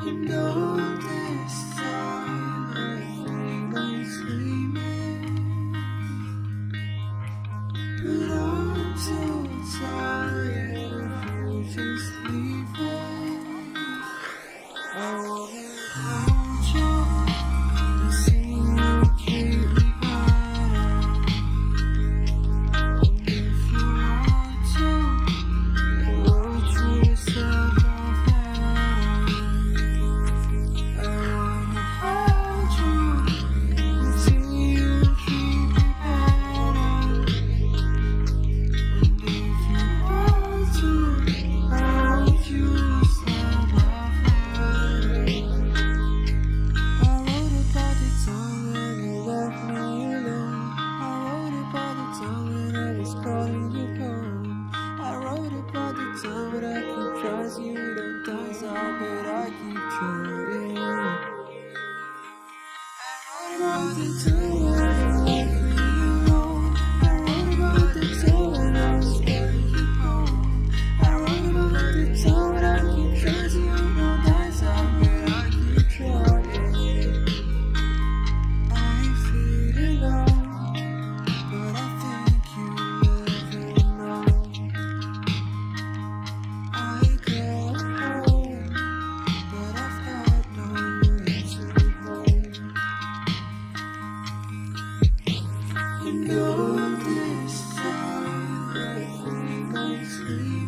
know this time everything I'm dreaming, but I'm too tired of you just leaving. I wanna hold you and see you keep me better. And if you want to, hold you yourself. You don't dance out, but I keep trying. I wrote the time when I left me alone. I wrote about the time when I was getting you home. I wrote about the time when I keep trying. You don't dance out, but I keep trying. I ain't feeling low, but I think you never know. Know this time everything I'm dreaming.